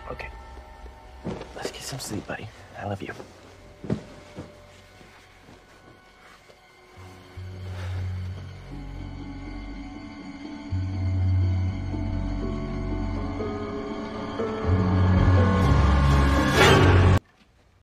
Okay. Let's get some sleep, buddy. I love you.